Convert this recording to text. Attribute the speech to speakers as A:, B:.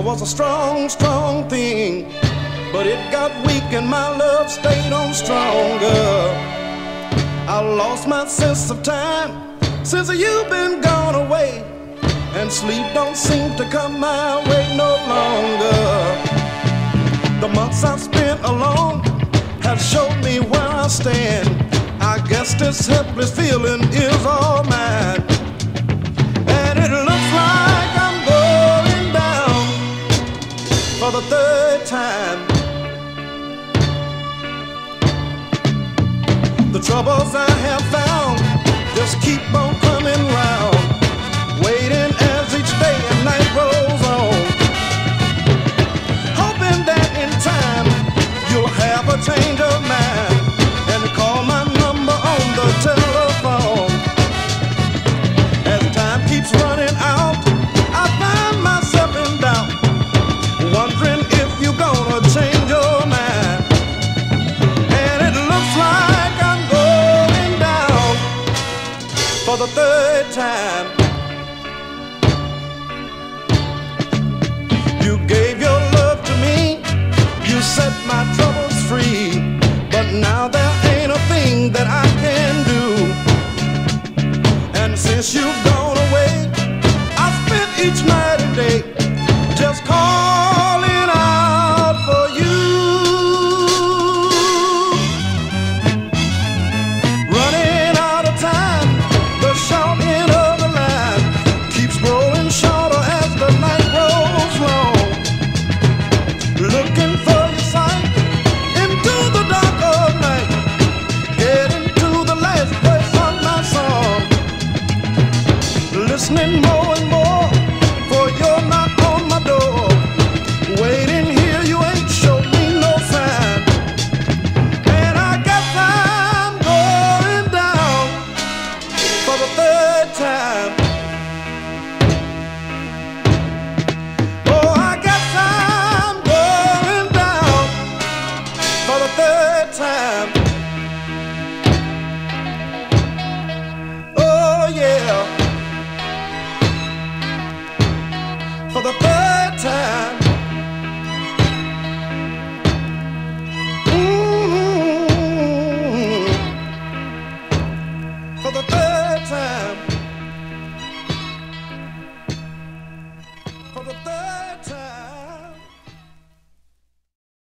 A: was a strong, strong thing, but it got weak and my love stayed on stronger. I lost my sense of time since you've been gone away, and sleep don't seem to come my way no longer. The months I've spent alone have showed me where I stand. I guess this helpless feeling is all mine, and it looks like I'm going down for the third time. The troubles I have found just keep on coming round.